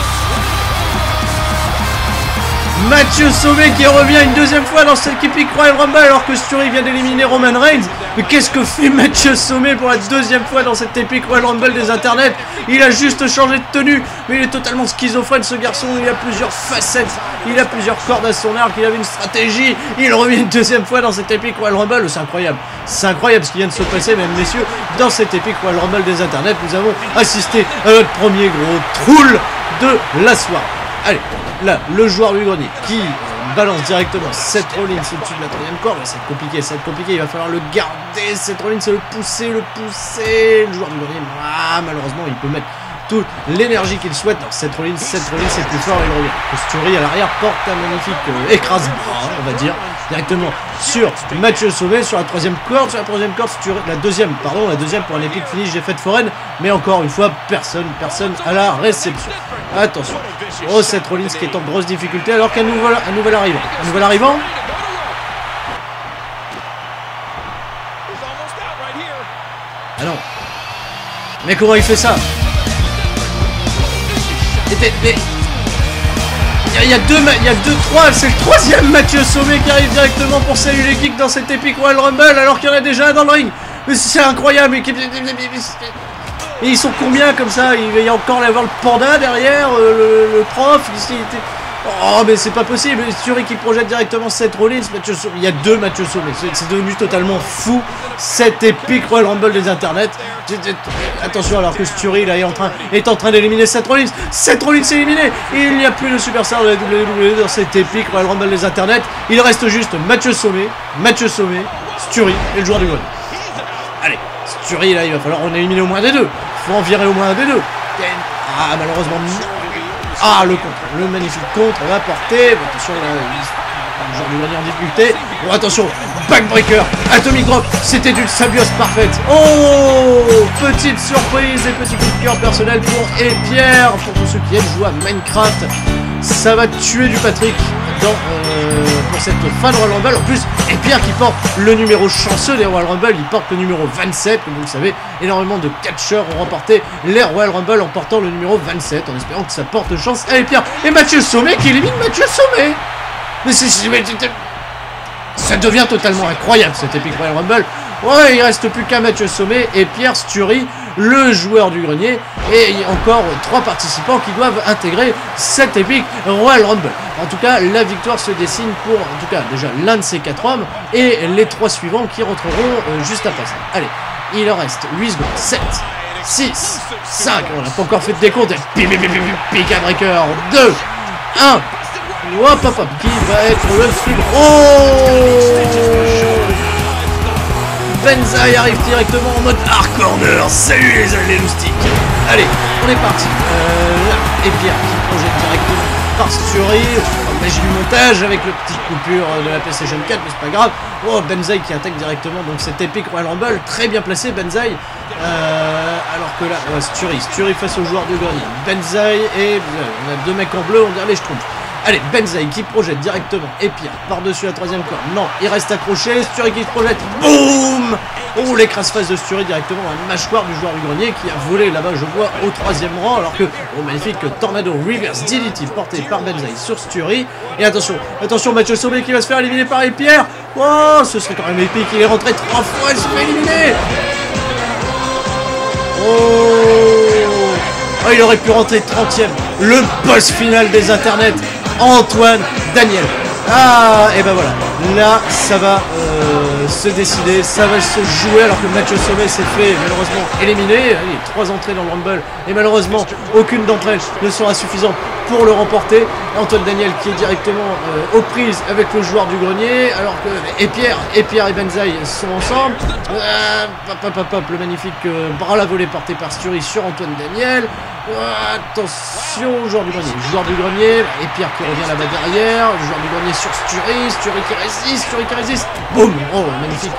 Mathieu Sauvé qui revient une deuxième fois dans cette épique Royal Rumble alors que Sturie vient d'éliminer Roman Reigns. Mais qu'est-ce que fait Mathieu Sauvé pour la deuxième fois dans cette épique Royal Rumble des internets? Il a juste changé de tenue, mais il est totalement schizophrène ce garçon. Il a plusieurs facettes, il a plusieurs cordes à son arc, il avait une stratégie. Il revient une deuxième fois dans cette épique Royal Rumble. C'est incroyable ce qui vient de se passer, mesdames, messieurs. Dans cette épique Royal Rumble des internets, nous avons assisté à notre premier gros troll de la soirée. Allez, là, le joueur du grenier qui balance directement Seth Rollins au-dessus de la troisième corde. C'est compliqué, il va falloir le garder. Seth Rollins, le pousser. Le joueur du grenier, malheureusement, il peut mettre toute l'énergie qu'il souhaite. Non, Seth Rollins est plus fort, il revient. Sturie à l'arrière porte un magnifique écrase-bras, on va dire, directement sur Mathieu Sauvé, sur la troisième corde, Sturie, la deuxième pour un épique finish des fêtes foraines, mais encore une fois, personne à la réception. Attention, oh, Seth Rollins qui est en grosse difficulté alors qu'un nouvel arrivant. Ah non. Mais comment il fait ça? Il y a deux, trois, c'est le troisième Mathieu Sauvé qui arrive directement pour saluer les geeks dans cette épique Royal Rumble alors qu'il y en a déjà un dans le ring. Mais c'est incroyable. Et ils sont combien comme ça? Il va y encore avoir le panda derrière, le prof. Oh, mais c'est pas possible. Sturie qui projette directement Seth Rollins. Il y a deux Mathieu Sauvé. C'est devenu totalement fou cette épique Royal Rumble des internets. Attention, alors que Sturie là est en train d'éliminer Seth Rollins. Seth Rollins est éliminé. Il n'y a plus de superstar de la WWE dans cette épique Royal Rumble des internets. Il reste juste Mathieu Sauvé, Sturie et le joueur du grenier. Allez, Sturie là, il va falloir en éliminer au moins des deux. Il faut en virer au moins un des deux. Ah, malheureusement. Ah, le magnifique contre apporté. Attention, le joueur du grenier en difficulté. Bon, attention, backbreaker, atomic drop, c'était une symbiose parfaite. Oh, petite surprise et petit coup de cœur personnel pour Pierre, pour tous ceux qui aiment jouer à Minecraft. Ça va tuer du Patrick pour cette fin de Royal Rumble. En plus, et Pierre qui porte le numéro chanceux des Royal Rumble, il porte le numéro 27, comme vous le savez. Énormément de catcheurs ont remporté les Royal Rumble en portant le numéro 27, en espérant que ça porte chance. Allez Pierre, et Mathieu Sauvé qui élimine Mathieu Sauvé. Mais ça devient totalement incroyable cette épique Royal Rumble. Ouais, il reste plus qu'un Mathieu Sauvé et Pierre Sturie, le joueur du grenier, et il y a encore 3 participants qui doivent intégrer cette épique Royal Rumble. En tout cas, la victoire se dessine pour, en tout cas, déjà l'un de ces 4 hommes et les 3 suivants qui rentreront juste après ça. Allez, il en reste 8 secondes. 7, 6, 5, on n'a pas encore fait de décompte. Pick and breaker, 2, 1. Hop, qui va être le suivant. Oh, Benzaï arrive directement en mode hard corner. Salut les loustiques. Allez, on est parti. Là, et Pierre qui projette directement par Sturi. Magie du montage avec le petit coupure de la PlayStation 4, mais c'est pas grave. Oh, Benzaï qui attaque directement donc cet épique Royal Rumble. Très bien placé Benzaï. Alors que là, Sturi face au joueur du grenier. Benzaï et on a deux mecs en bleu, on dirait les Schtroumpfs. Allez, Benzaï qui projette directement. Et Pierre par-dessus la troisième corde. Non, il reste accroché. Sturi qui se projette. Boum! Oh, l'écrase-face de Sturi directement dans la mâchoire du joueur du grenier qui a volé là-bas, je vois, au troisième rang. Alors que, oh, magnifique Tornado Reverse DDT porté par Benzaï sur Sturi. Et attention, Mathieu Sauvé qui va se faire éliminer par Pierre. Oh, ce serait quand même épique. Il est rentré 3 fois, il se fait éliminer. Oh, il aurait pu rentrer 30e. Le boss final des internets. Antoine Daniel. Ah, et ben voilà. Là, ça va se décider. Ça va se jouer alors que Mathieu Sauvé s'est fait malheureusement éliminer. Il y a 3 entrées dans le Rumble. Et malheureusement, aucune d'entre elles ne sera suffisante pour le remporter. Antoine Daniel qui est directement aux prises avec le joueur du grenier. Alors que Pierre et Benzaï sont ensemble. Le magnifique bras la volée porté par Sturi sur Antoine Daniel. Attention, joueur du grenier, et Pierre qui revient là-bas derrière, le joueur du grenier sur Sturi qui résiste, boum, oh magnifique,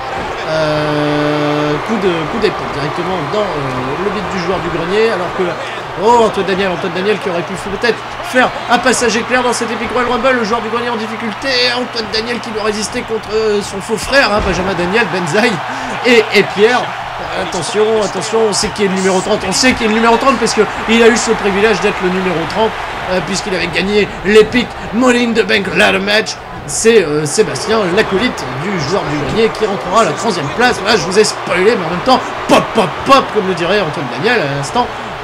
coup d'épaule directement dans le bit du joueur du grenier, alors que, oh Antoine Daniel qui aurait pu peut-être faire un passage éclair dans cet Epic Royal Rumble, le joueur du grenier en difficulté, Antoine Daniel qui doit résister contre son faux frère, hein, Benjamin Daniel, Benzaï et Pierre. Attention, on sait qui est le numéro 30, parce qu'il a eu ce privilège d'être le numéro 30, puisqu'il avait gagné l'Epic Money in the Bank Ladder Match. C'est Sébastien, l'acolyte du joueur du grenier, qui rentrera à la 30e place. Là, je vous ai spoilé, mais en même temps, pop, comme le dirait Antoine Daniel à l'instant.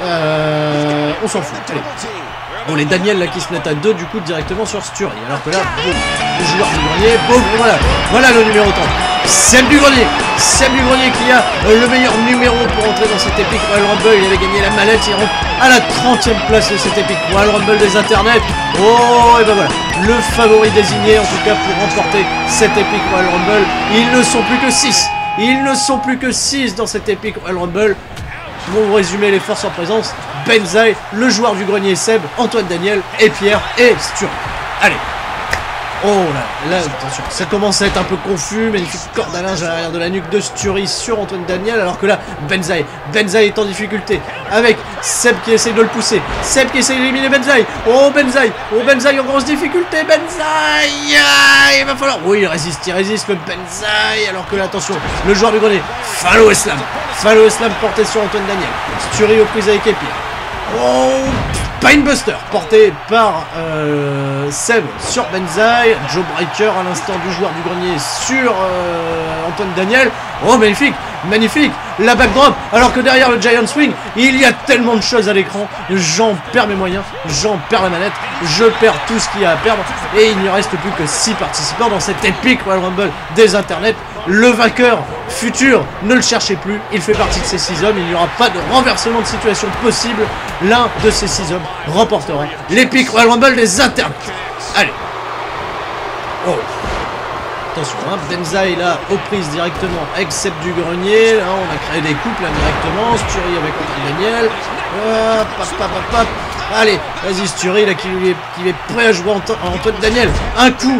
On s'en fout, allez. Bon, les Daniel là qui se mettent à 2 du coup directement sur Sturi. Alors que là, boum, le joueur du grenier, boum, voilà le numéro 30. Seb du grenier qui a le meilleur numéro pour entrer dans cet Epic Royal Rumble. Il avait gagné la mallette, il rentre à la 30e place de cet Epic Royal Rumble des internets. Oh, et ben voilà, le favori désigné en tout cas pour remporter cet Epic Royal Rumble. Ils ne sont plus que 6 dans cet Epic Royal Rumble. Pour résumer les forces en présence, Benzaï, le joueur du grenier Seb, Antoine Daniel et Pierre et Sturi. Allez. Oh là, attention, ça commence à être un peu confus, magnifique corde à linge à l'arrière de la nuque de Sturi sur Antoine Daniel, alors que là, Benzaï est en difficulté, avec Seb qui essaie de le pousser, Seb qui essaie d'éliminer Benzaï, oh Benzaï en grosse difficulté, Benzaï, il va falloir, oui il résiste le Benzaï, alors que là, attention, le joueur du grenier, Fallow Slam porté sur Antoine Daniel, Sturi aux prises avec Pierre, oh, Pinebuster porté par Seb sur Benzaï, Joe Breaker à l'instant du joueur du grenier sur Antoine Daniel. Oh magnifique, la backdrop, alors que derrière le Giant Swing, il y a tellement de choses à l'écran, j'en perds mes moyens, j'en perds la manette, je perds tout ce qu'il y a à perdre, et il ne reste plus que 6 participants dans cet Epic Royal Rumble des internets. Le vainqueur futur, ne le cherchez plus, il fait partie de ces 6 hommes, il n'y aura pas de renversement de situation possible, l'un de ces 6 hommes remportera l'Epic Royal Rumble des internets. Allez. Oh. Attention, hein, Benzaï là, aux prises directement avec Seb du grenier, là on a créé des couples là directement, Sturi avec Antoine Daniel, allez, vas-y Sturi là qui est prêt à jouer Antoine Daniel, un coup,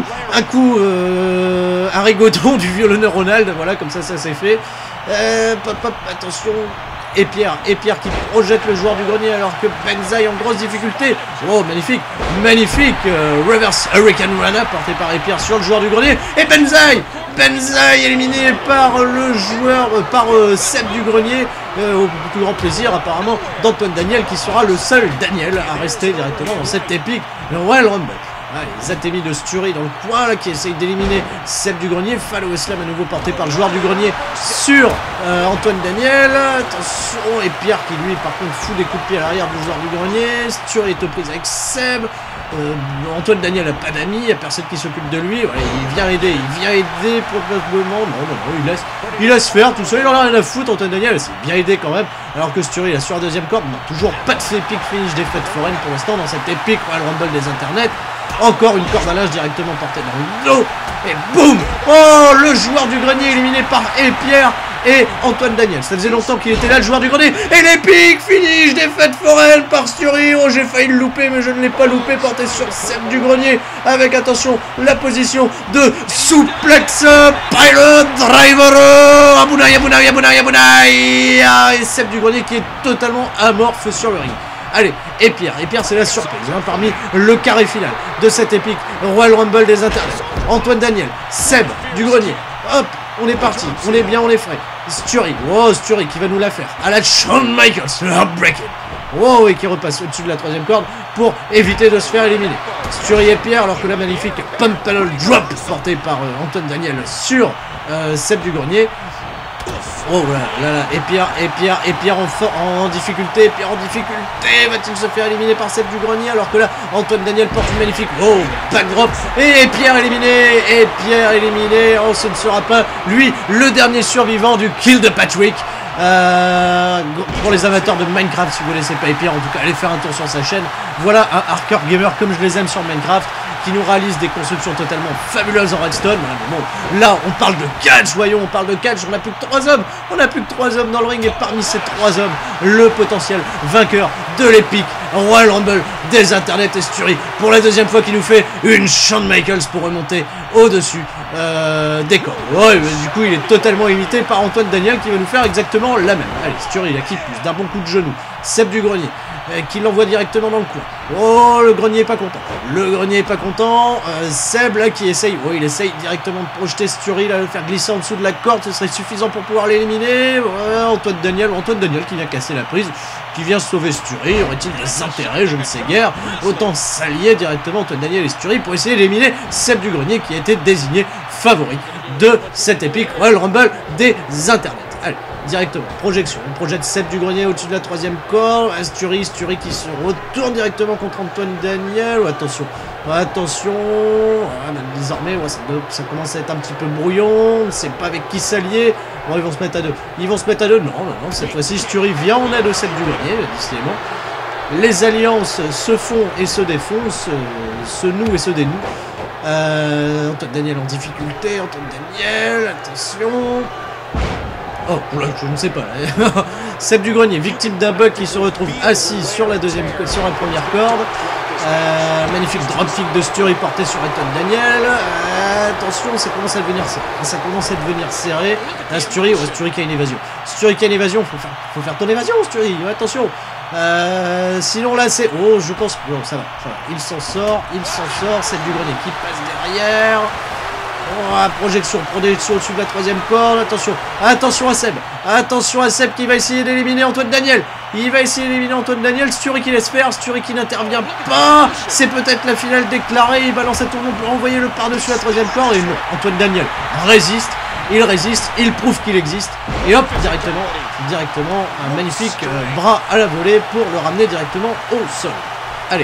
un rigodon du violonneur Ronald, voilà comme ça c'est fait, attention, et Pierre qui projette le joueur du grenier alors que Benzaï en grosse difficulté. Oh magnifique reverse hurricane runner porté par Pierre sur le joueur du grenier, et Benzaï éliminé par le joueur, par Seb du grenier, au plus grand plaisir apparemment d'Antoine Daniel, qui sera le seul Daniel à rester directement dans cette épique Royal Rumble. Ah, les atémies de Sturi dans le coin là, qui essaye d'éliminer Seb du grenier. Fallow Slam à nouveau porté par le joueur du grenier sur Antoine Daniel. Attention, et Pierre qui lui par contre fout des coups de pied à l'arrière du joueur du grenier. Sturi est aux prises avec Seb. Antoine Daniel n'a pas d'amis, il n'y a personne qui s'occupe de lui. Ouais, il vient aider probablement. Non, il laisse faire tout ça, il en a rien à foutre. Antoine Daniel s'est bien aidé quand même, alors que Sturi est sur la deuxième corde. Non, toujours pas de épique finish des fêtes foraines pour l'instant dans cette épique Royal Rumble des internets. Encore une corde à linge directement portée dans le dos. Et boum! Oh, le joueur du grenier éliminé par Pierre. et Antoine Daniel. Ça faisait longtemps qu'il était là, le joueur du grenier. Et l'épique finish défaite foraine par Sturi. Oh, j'ai failli le louper, mais je ne l'ai pas loupé. Porté sur Seb du grenier avec, attention, la position de suplex pilot driver. Abounaï, Abounaï, Abounaï, Abounaï. Et Seb du grenier qui est totalement amorphe sur le ring. Allez, et Pierre c'est la surprise hein, parmi le carré final de cette épique Royal Rumble des internets. Antoine Daniel, Seb du grenier, hop, on est parti, on est bien, on est frais. Sturi, oh Sturi qui va nous la faire, à la Shawn Michaels, le Heartbreaker. Oh, et qui repasse au-dessus de la troisième corde pour éviter de se faire éliminer. Sturi et Pierre, alors que la magnifique Pump Panel Drop portée par Antoine Daniel sur Seb du grenier. Oh là, et Pierre en difficulté, va-t-il se faire éliminer par Seb du grenier alors que là Antoine Daniel porte une magnifique backdrop et Pierre éliminé, oh ce ne sera pas lui le dernier survivant du kill de Patrick. Pour les amateurs de Minecraft, si vous ne connaissez pas Pierre, en tout cas allez faire un tour sur sa chaîne. Voilà un hardcore gamer comme je les aime sur Minecraft, qui nous réalise des constructions totalement fabuleuses en redstone. Bon, là on parle de catch, voyons, on parle de catch, on n'a plus que 3 hommes, dans le ring, et parmi ces 3 hommes, le potentiel vainqueur de l'épique Royal Rumble des internets est Sturi, pour la deuxième fois qui nous fait une Shawn Michaels pour remonter au-dessus des corps. Ouais, du coup il est totalement imité par Antoine Daniel qui va nous faire exactement la même. Allez, Sturi la qui pousse d'un bon coup de genou, Seb du grenier qui l'envoie directement dans le coin. Oh, le grenier est pas content. Seb là qui essaye, il essaye directement de projeter Sturi, là, le faire glisser en dessous de la corde, ce serait suffisant pour pouvoir l'éliminer. Antoine Daniel qui vient casser la prise, qui vient sauver Sturi. Aurait-il des intérêts, je ne sais guère. Autant s'allier directement Antoine Daniel et Sturi pour essayer d'éliminer Seb du grenier qui a été désigné favori de cette épique Royal Rumble des internets. Allez, directement, projection. On projette Seb du grenier au-dessus de la troisième corde. Sturi qui se retourne directement contre Antoine Daniel. Attention. Même désormais, ça commence à être un petit peu brouillon. On ne sait pas avec qui s'allier. Bon, ils vont se mettre à deux. Non, cette fois-ci, Sturi vient en aide au Seb du grenier, décidément. Les alliances se font et se défont, se nouent et se dénouent. Antoine Daniel en difficulté. Attention. Oh, là, je ne sais pas. Seb du grenier, victime d'un bug qui se retrouve assis sur la première corde. Magnifique dropkick de Sturi porté sur Antoine Daniel. Attention, ça commence à devenir serré. Là, Sturi qui a une évasion. Faut faire ton évasion, Sturi. Attention. Sinon là c'est... Oh, je pense... Non, ça va. Il s'en sort. Seb du grenier qui passe derrière. Projection au-dessus de la troisième corde. Attention à Seb qui va essayer d'éliminer Antoine Daniel. Sturi qui laisse faire, Sturi qui n'intervient pas. C'est peut-être la finale déclarée. Il balance un tournon pour envoyer le par-dessus la troisième corde. Et non, Antoine Daniel résiste, il prouve qu'il existe. Et hop, directement un magnifique bras à la volée pour le ramener directement au sol. Allez,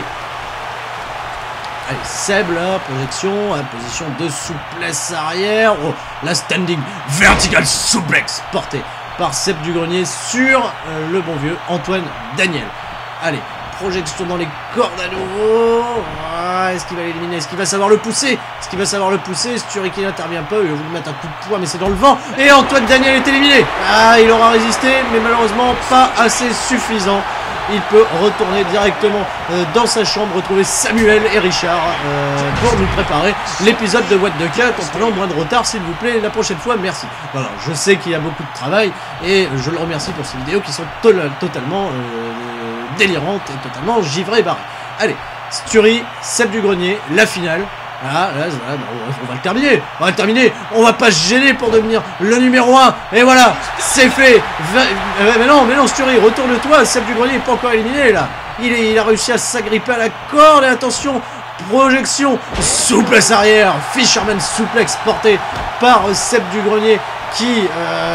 Seb là, position de souplesse arrière. Oh, la standing vertical suplex portée par Seb du grenier sur le bon vieux Antoine Daniel. Allez, projection dans les cordes à nouveau. Est-ce qu'il va l'éliminer? Est-ce qu'il va savoir le pousser? Sturi qui n'intervient pas, il va vous mettre un coup de poing mais c'est dans le vent. Et Antoine Daniel est éliminé. Il aura résisté mais malheureusement pas assez suffisant. Il peut retourner directement dans sa chambre, retrouver Samuel et Richard pour nous préparer l'épisode de What the Cut en prenant moins de retard s'il vous plaît la prochaine fois, merci. Voilà, je sais qu'il y a beaucoup de travail et je le remercie pour ces vidéos qui sont totalement délirantes et totalement givrées et barrées. Allez, Sturi, Seb du grenier, la finale. Voilà, on va le terminer. On va pas se gêner pour devenir le numéro 1. Et voilà, c'est fait. Mais non, Sturi, retourne-toi. Seb du grenier n'est pas encore éliminé là. Il a réussi à s'agripper à la corde. Et attention, projection, souplesse arrière, Fisherman suplex porté par Seb du grenier qui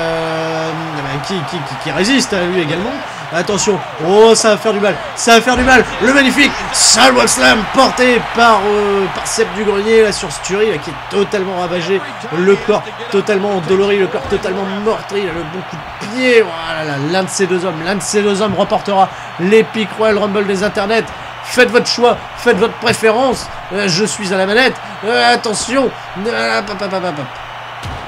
résiste à lui également. Attention, oh ça va faire du mal, le magnifique Salwalk Slam porté par Seb du grenier là sur Sturi là, qui est totalement ravagé, le corps totalement endolori, le corps totalement meurtri, là, le bon coup de pied, voilà, l'un de ces deux hommes remportera l'épique Royal Rumble des internets. Faites votre choix, faites votre préférence, je suis à la manette, attention,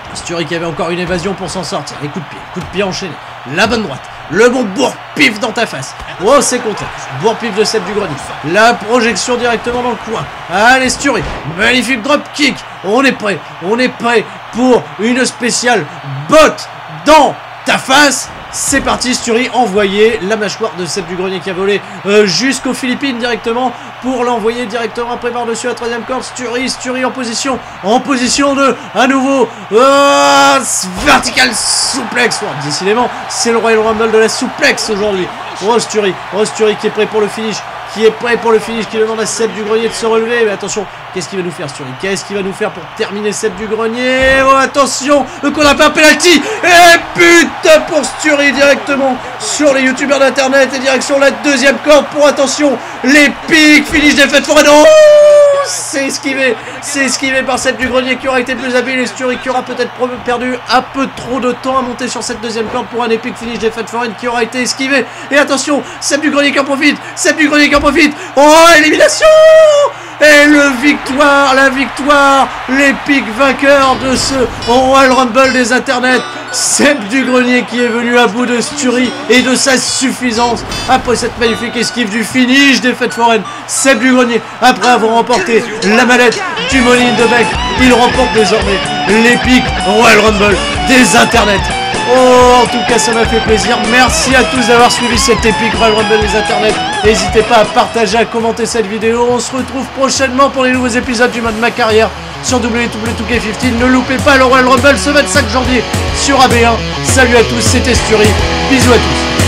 Sturi qui avait encore une évasion pour s'en sortir. Les coups de pied enchaînés. La bonne droite. Le bon bourre-pif dans ta face. Oh, c'est content. Bourre-pif de Seb du Grenier. La projection directement dans le coin. Allez, Sturi. Magnifique drop kick. On est prêt. On est prêt pour une spéciale botte dans ta face. C'est parti, Sturi, envoyer la mâchoire de Seb du Grenier qui a volé jusqu'aux Philippines directement pour l'envoyer directement après par-dessus la troisième corde. Sturi en position de à nouveau vertical souplex. Oh, décidément, c'est le Royal Rumble de la souplex aujourd'hui. Oh, Sturi qui est prêt pour le finish. Qui demande à Seb du Grenier de se relever. Mais attention, qu'est-ce qu'il va nous faire, Sturi? Qu'est-ce qu'il va nous faire pour terminer Seb du Grenier? Oh, attention, le coup d'un penalty. Et but pour Sturi directement sur les youtubeurs d'internet et direction la deuxième corde pour, attention, l'épique finish des fêtes foraines. Oh, c'est esquivé par Seb du Grenier qui aura été plus habile et Sturi qui aura peut-être perdu un peu trop de temps à monter sur cette deuxième corde pour un épique finish des fêtes foraines qui aura été esquivé. Et attention, Seb du Grenier qui en profite. Oh, élimination! Et la victoire, l'épique vainqueur de ce Royal Rumble des internets, Seb du Grenier qui est venu à bout de Sturi et de sa suffisance après cette magnifique esquive du finish des fêtes foraines. Seb du Grenier, après avoir remporté la mallette du Money in the Bank, il remporte désormais l'épique Royal Rumble des internets. Oh, en tout cas, ça m'a fait plaisir. Merci à tous d'avoir suivi cette épique Royal Rumble des internets. N'hésitez pas à partager, à commenter cette vidéo. On se retrouve prochainement pour les nouveaux épisodes du mode Ma Carrière sur WWE2K15. Ne loupez pas le Royal Rumble ce 25 janvier sur AB1. Salut à tous, c'était Sturi. Bisous à tous.